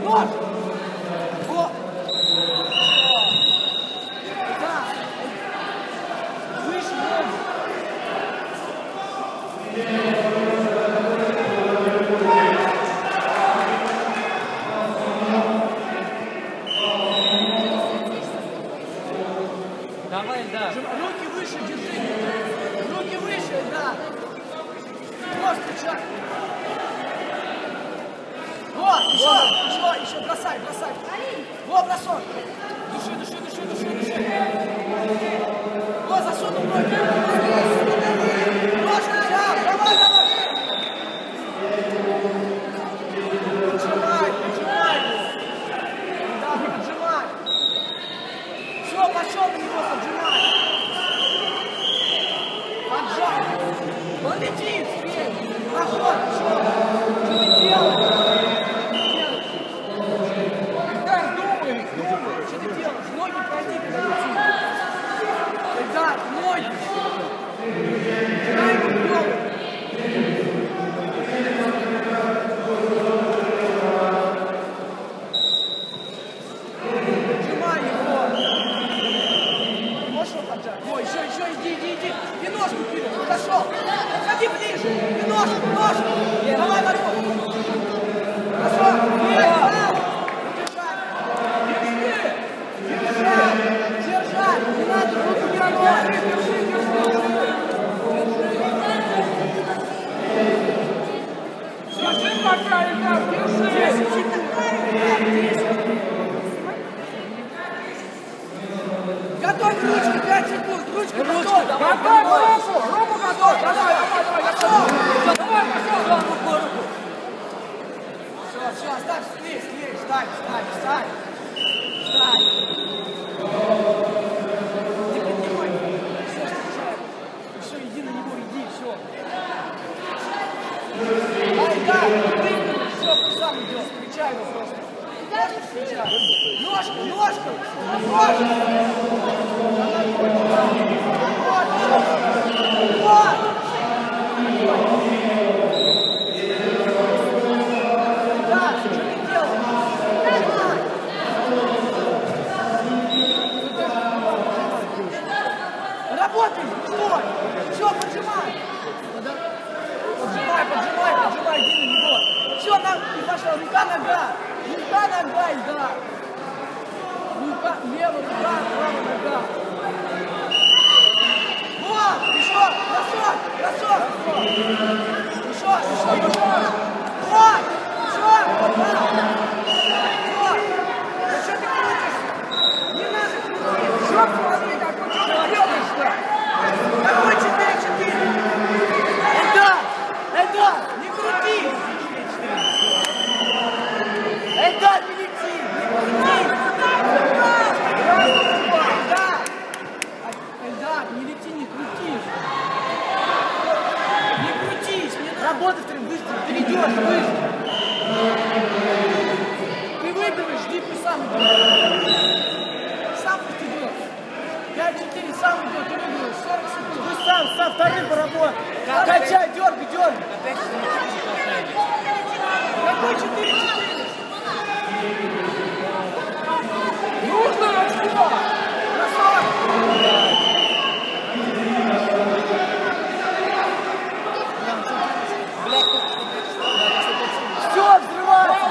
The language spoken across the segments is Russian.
Нож! Вот! Да! Выше ноги! Давай, да. Руки выше держи! Руки выше, да! Просто шаг! Вот, еще, бросай! Вот, бросок! Души! Вот, засунул ноги! Ножки, давай! Поджимай! Да, поджимай! Все, пошел на него, поджимай! Поджал! Он летит, стрель! Проход, что ты делаешь? Думай, что ты делаешь? Ноги пройди, да, ноги! Дай ему голову! Сжимай его! Можешь его поджать? Ой, еще, иди! И ножку кидай, подошел! Подходи ближе! И ножку! Давай на руку! Бросок! Держать! Не надо руку не ронять! Держи пока, ребят, держи! 10. Готовь ручки, 5 секунд! Ручки готовь! Готовь руку готовь! Давай, пошел! Все, оставь, слезь, встань! Не поднимай! Все, встречай! Все, иди на него, все! Да, все, сам идет, встречай его просто! Встречай! Ножку! Вот! Да, что ты делаешь? Работай! Стой! Все, поджимай! Поджимай, иди на него! Все, и пошла, рука-нога! Рука-нога, да! Рука, левая рука, правая нога! Вот! Еще! Бросок! Еще! Вот! Еще! Да! Что ты крутишься? Не надо крутить! Что смотри, какой ты делаешь-то? Какой 4-4? Это! Не крути! Это не лети! Эльдар, не лети, не крутись! Не крутись! Мне надо работать быстро! Ты идешь быстро! Ты выигрываешь, жди, ты сам идешь! Сам пусть идет! 5-4, сам идет, ты выигрываешь! 40 секунд! Ты сам вторым поработай! Качай, дергай! Какой 4-4? Нужно отсюда! Бросок! Все, взрывается!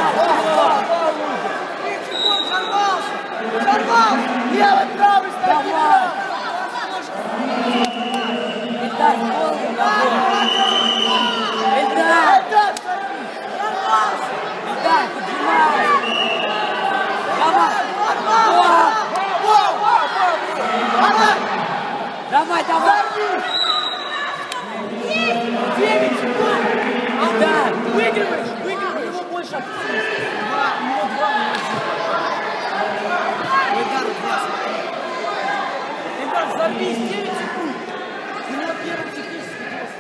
30 секунд, взорвался! Левый, правый, ставь! Давай! 9 секунд! Да! Выигрываешь! У него больше опасности! У него 2, Эльдар, взорвись! 9 секунд! У него первый технический тест.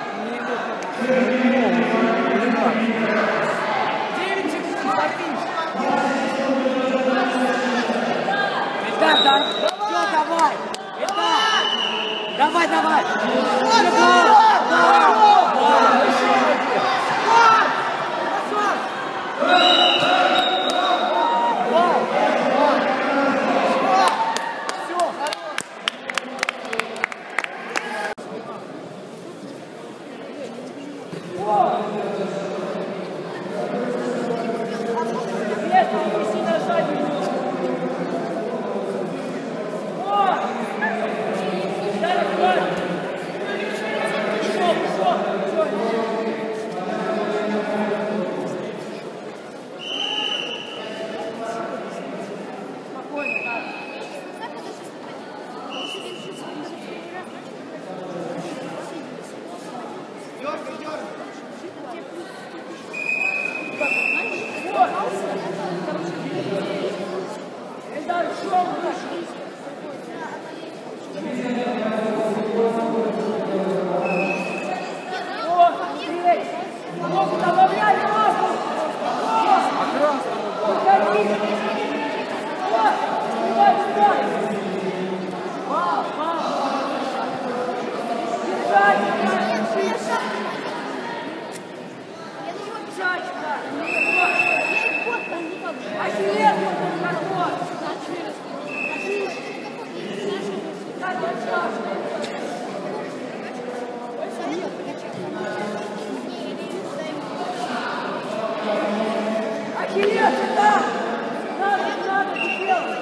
9 секунд, взорвись! Эльдар, давай! Давай! Давай! пошел выше. О, быстрее. Ногу добавляй, ногу. Уходи. Вот, снимай сюда. Пал. Держать, Ахиллес, вот. Ахиллес, да! Надо делать!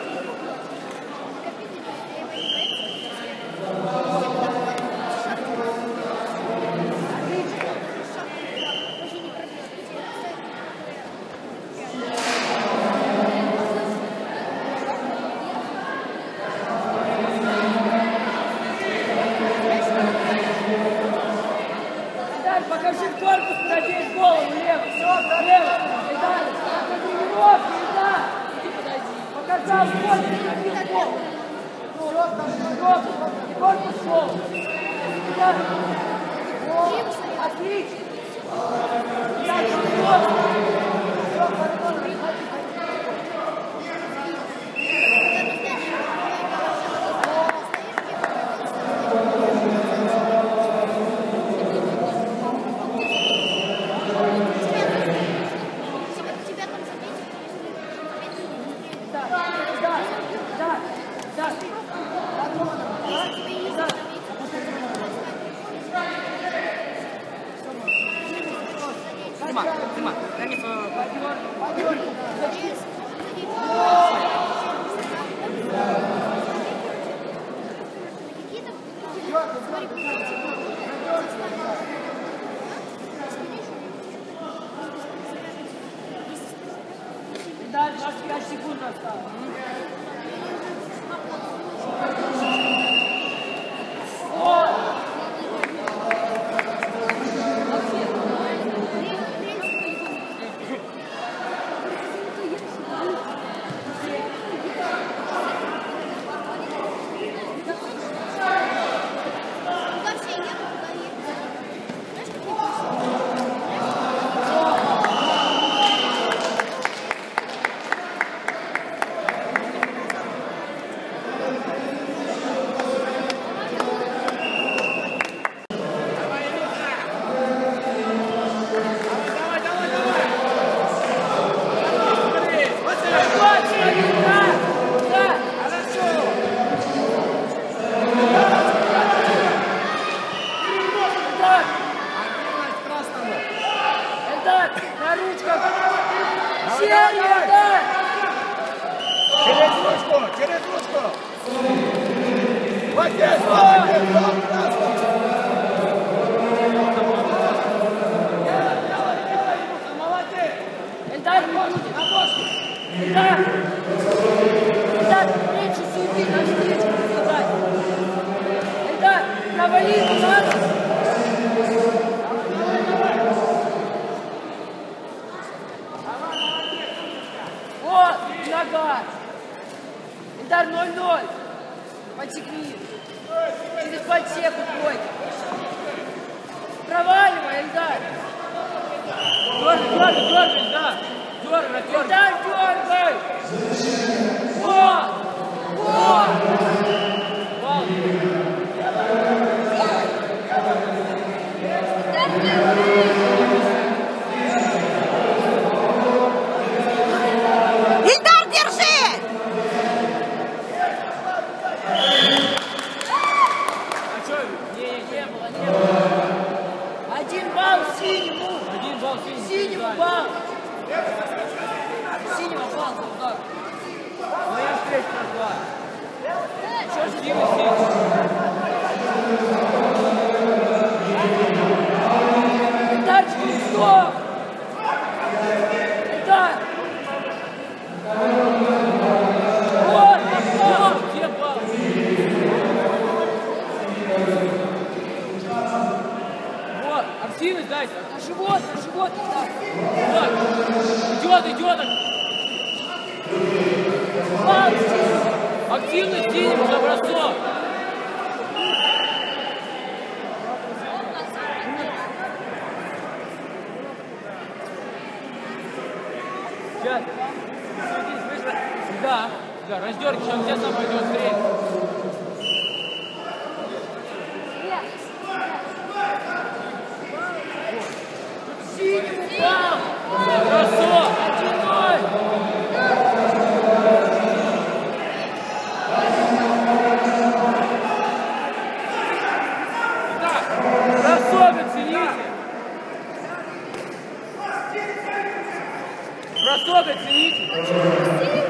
Покажи корпус, надеть голову, лево, все, лево, и далее, это тренировки, да, показал корпус, надеть голову, и корпус голову, отлично, Дима, дай мне свою... Дальше 25 секунд осталось. Через ручку! Вот здесь, молодец! Молодец! Эльдар, не будет, на ножку! Эльдар! Эльдар, меньше суеты, на встречу сказать! Эльдар, провалить надо! Вот, нога! Эльдар 0-0! Подсекни! Через подсеку бой! Проваливай, Эльдар! Дергай, да! Дергай! Эльдар, дергай! Вот! Вот! Ильдар, держи! А что? Не было. 1 балл синему! 1 балл синему. Синему балл! Синего балл за удар! Моя встреча на 2. Что ж синему синему? Эльдар, стоп! Эльдар! Вот, попал! Где балл? Вот, активность дайте. На живот, Эльдар! Вот. Идет. Балл синему! Активно синим за бросок. Сейчас. Сюда. Сюда. Раздергивай, сейчас тебя сам пойдет стрелять. Синему бал! Бросок. 1-0! Бросок оцените. Бросок оцените.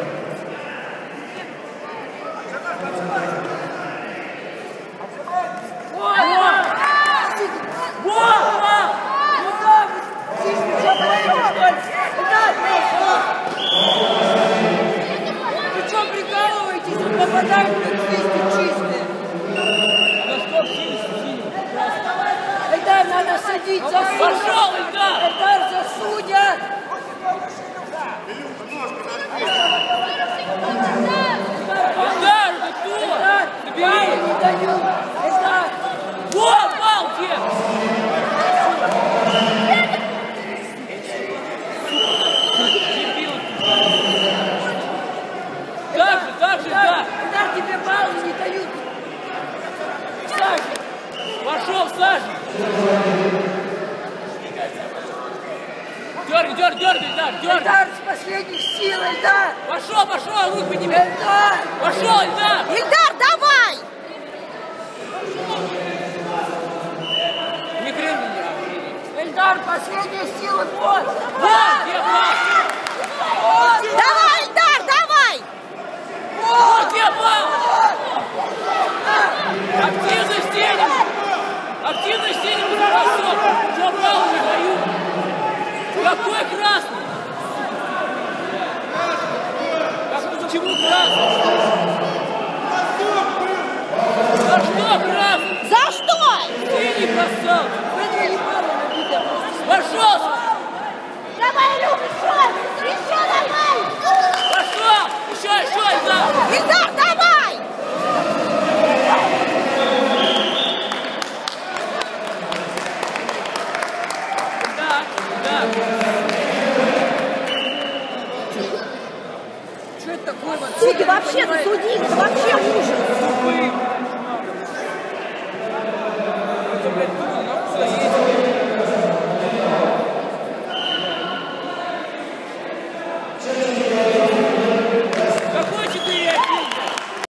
Вы что, прикалываетесь? Вы попадаете в 200 чистые. Бросок синий. Эльдар, надо садить за судья. Пошел, Эльдар! Эльдар, за судья. Эльдар, ты кто? Эльдар, Забери. баллы не дают. Эльдар. Вот, бал где? Дебил. Так же, да. Эльдар, тебе баллы не дают. Саша. Пошел, Саша. Дергай, Эльдар, дергай. Эльдар, с последних сил, Эльдар. Пошел, руки подними. Эльдар. Пошел, Эльдар. Эльдар, давай. Не хрен меня. Эльдар, последняя сила, вот. Вот, где бал? Давай, Эльдар, давай. Вот, где бал? Активно стенем. Активно стенем за бросок. Что бал не дают? Какой красный? Почему красный? За что красный? За что? Ты не бросал. Это не баллы набито. Пошел! Давай, Люк, еще давай. Пошел! Еще, Эльдар! Эльдар, давай. Да. Что это такое вообще? Судьи вообще засудили, это вообще ужас. Тупые. Это, блядь,